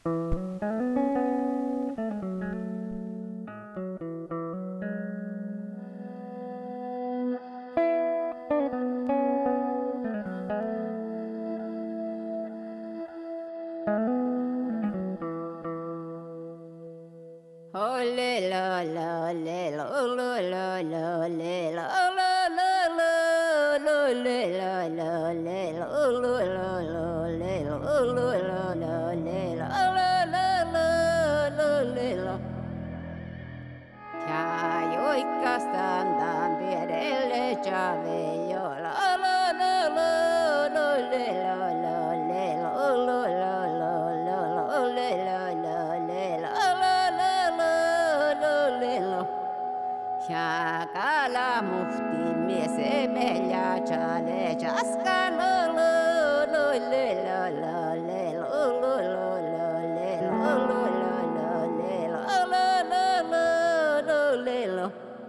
Shakala mufti me se me ya chale chaska lo lo lo le lo lo le lo lo lo lo le lo lo lo lo le lo lo lo lo lo le lo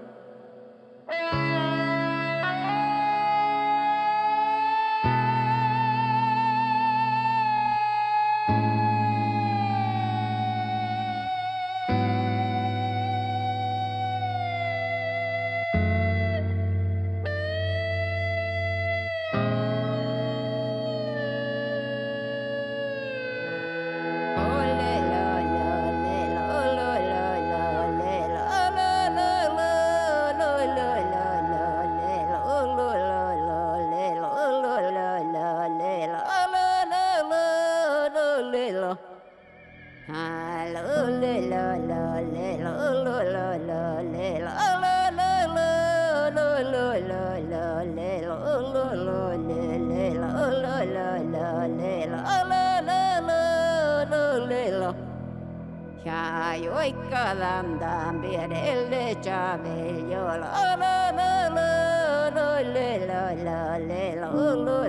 Kadam birelle chavello la la la la la la la la